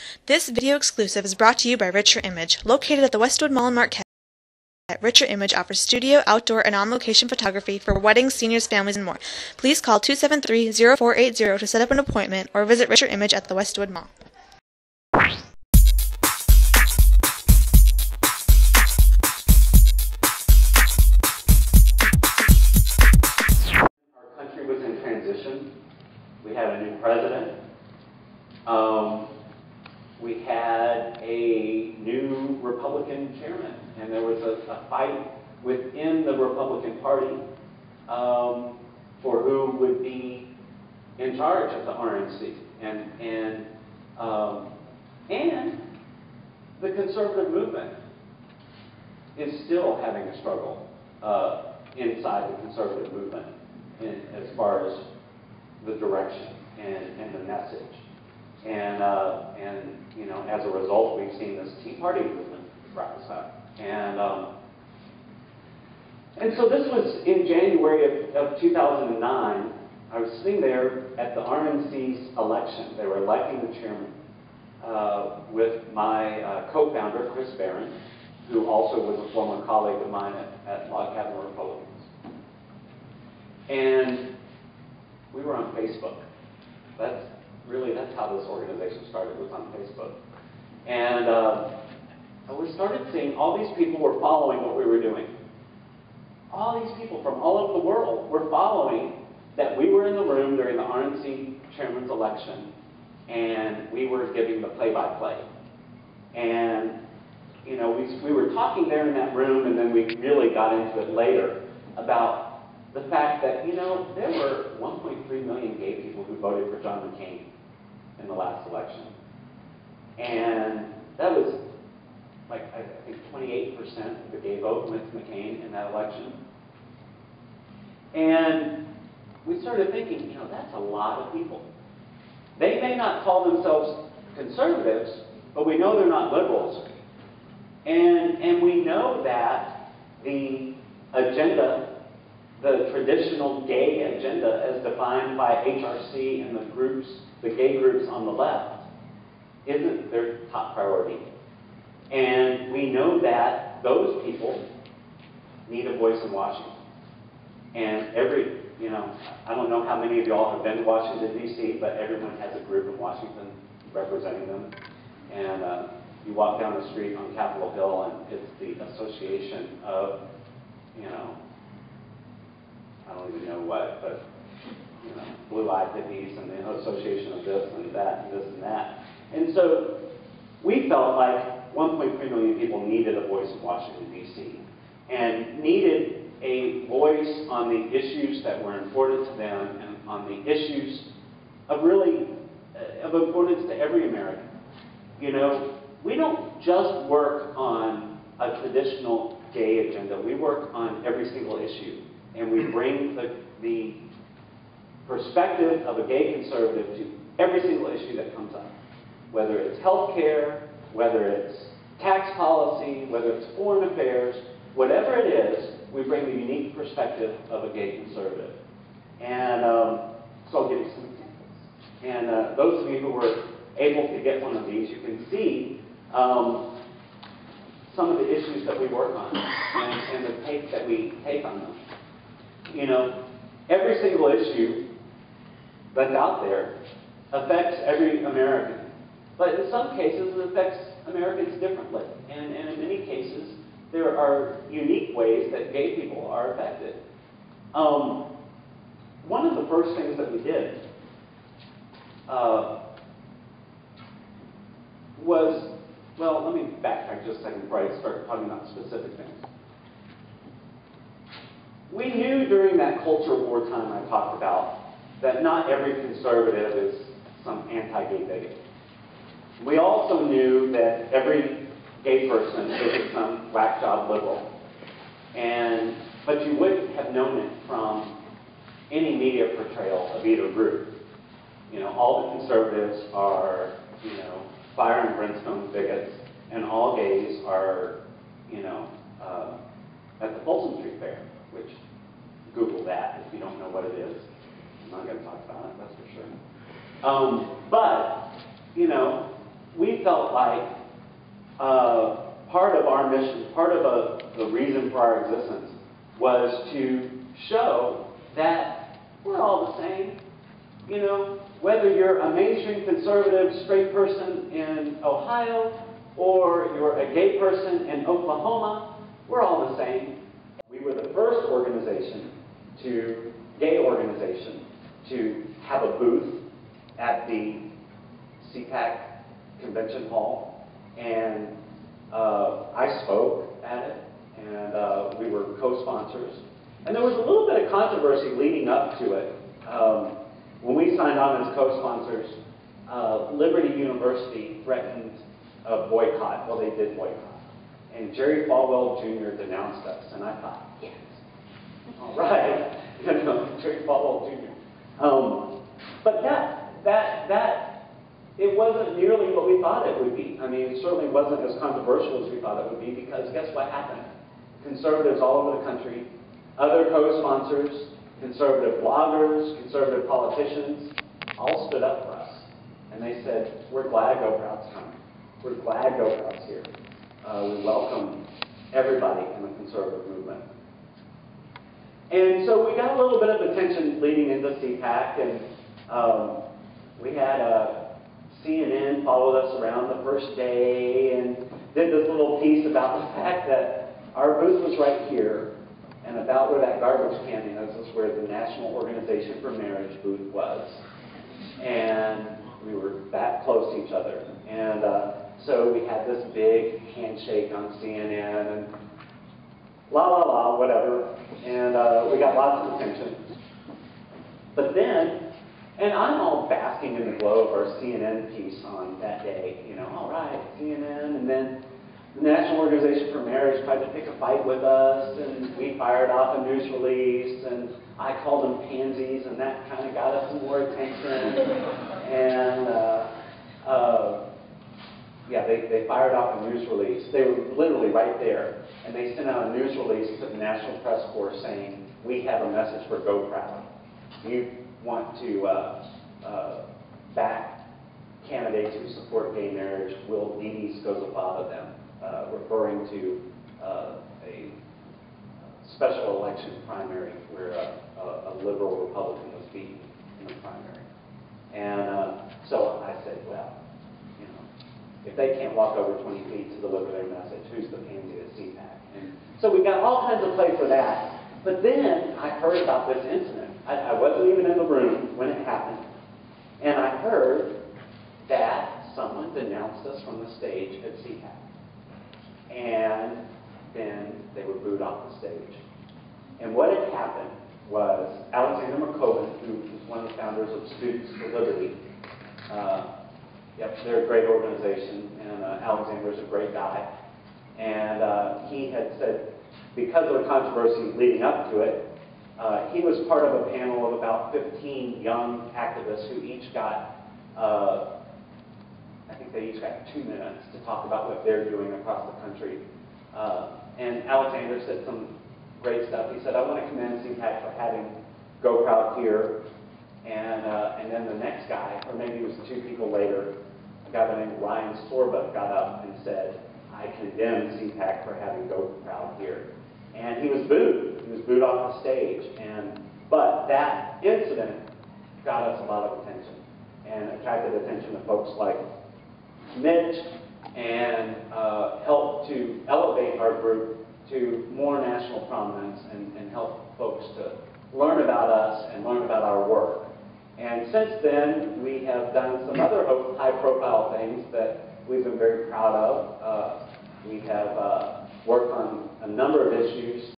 This video exclusive is brought to you by Richer Image, located at the Westwood Mall in Marquette. Richer Image offers studio, outdoor, and on-location photography for weddings, seniors, families, and more. Please call 273-0480 to set up an appointment or visit Richer Image at the Westwood Mall. Our country was in transition. We had a new president. We had a new Republican chairman, and there was a fight within the Republican Party for who would be in charge of the RNC. And the conservative movement is still having a struggle inside the conservative movement as far as the direction and the message. And you know, as a result, we've seen this Tea Party movement rise up. And so this was in January of 2009. I was sitting there at the RNC's election. They were electing the chairman with my co-founder, Chris Barron, who also was a former colleague of mine at Log Cabin Republicans. And we were on Facebook. That's how this organization started, was on Facebook. And we started seeing all these people were following what we were doing. All these people from all over the world were following that we were in the room during the RNC chairman's election, and we were giving the play-by-play. And you know, we were talking there in that room, and then we really got into it later about the fact that, you know, there were 1.3 million gay people who voted for John McCain in the last election. And that was, like, I think 28% of the gay vote went to McCain in that election. And we started thinking, you know, that's a lot of people. They may not call themselves conservatives, but we know they're not liberals. And we know that the agenda, the traditional gay agenda as defined by HRC and the gay groups on the left, isn't their top priority. And we know that those people need a voice in Washington. And you know, I don't know how many of y'all have been to Washington, D.C., but everyone has a group in Washington representing them. And you walk down the street on Capitol Hill, and it's the association of, you know, I don't even know what, but, you know, blue-eyed hippies and the association of this and that and this and that. And so we felt like 1.3 million people needed a voice in Washington, D.C., and needed a voice on the issues that were important to them and on the issues of importance to every American. You know, we don't just work on a traditional gay agenda. We work on every single issue. And we bring the perspective of a gay conservative to every single issue that comes up. Whether it's health care, whether it's tax policy, whether it's foreign affairs, whatever it is, we bring the unique perspective of a gay conservative. And so I'll give you some examples. And those of you who were able to get one of these, you can see some of the issues that we work on and the take that we take on them. You know, every single issue that's out there affects every American. But in some cases, it affects Americans differently. And in many cases, there are unique ways that gay people are affected. One of the first things that we did was, well, let me backtrack just a second before I start talking about specific things. We knew during that culture war time I talked about that not every conservative is some anti-gay bigot. We also knew that every gay person isn't some whack job liberal. But you wouldn't have known it from any media portrayal of either group. You know, all the conservatives are, you know, fire and brimstone bigots, and all gays are, you know, at the Folsom Street Fair, which, Google that if you don't know what it is. I'm not going to talk about it, that's for sure. But, you know, we felt like part of our mission, part of the reason for our existence was to show that we're all the same. You know, whether you're a mainstream conservative straight person in Ohio or you're a gay person in Oklahoma, we're all the same. We were the first gay organization to have a booth at the CPAC Convention Hall, and I spoke at it, and we were co-sponsors. And there was a little bit of controversy leading up to it. When we signed on as co-sponsors, Liberty University threatened a boycott. Well, they did boycott. And Jerry Falwell Jr. denounced us, and I thought, yes, all right, Jerry Falwell Jr. But it wasn't nearly what we thought it would be. I mean, it certainly wasn't as controversial as we thought it would be, because guess what happened? Conservatives all over the country, other co-sponsors, conservative bloggers, conservative politicians, all stood up for us. And they said, we're glad GOProud's coming. We're glad GOProud's here. We welcome everybody in the conservative movement. And so we got a little bit of attention leading into CPAC, and we had CNN followed us around the first day and did this little piece about the fact that our booth was right here, and about where that garbage can is where the National Organization for Marriage booth was. And we were that close to each other. And so we had this big handshake on CNN and la la la, whatever. And we got lots of attention. But then, and I'm all basking in the glow of our CNN piece on that day, you know, all right, CNN, and then the National Organization for Marriage tried to pick a fight with us, and we fired off a news release, and I called them pansies, and that kind of got us some more attention. And yeah, they fired off a news release. They were literally right there, and they sent out a news release to the National Press Corps saying, we have a message for GOProud. You want to back candidates who support gay marriage, will Dee Skozopava them, referring to a special election primary where a liberal Republican was beaten in the primary. And so I said, well, you know, if they can't walk over 20 feet to deliver their message, who's the pansy at CPAC? And so we got all kinds of play for that. But then I heard about this incident. I wasn't even in the room when it happened. And I heard that someone denounced us from the stage at CPAC. And then they were booed off the stage. And what had happened was Alexander McCoven, who was one of the founders of Students for Liberty, they're a great organization, and Alexander's a great guy. And he had said, because of the controversy leading up to it, he was part of a panel of about 15 young activists who each got, I think they each got 2 minutes to talk about what they're doing across the country. And Alexander said some great stuff. He said, I want to commend CPAC for having GOProud here. And then the next guy, or maybe it was 2 people later, a guy by the name of Ryan Sorba got up and said, I condemn CPAC for having GOProud here. And he was booed. He was booed off the stage. But that incident got us a lot of attention and attracted attention to folks like Mitch, and helped to elevate our group to more national prominence and help folks to learn about us and learn about our work. And since then, we have done some other high-profile things that we've been very proud of. We have worked on a number of issues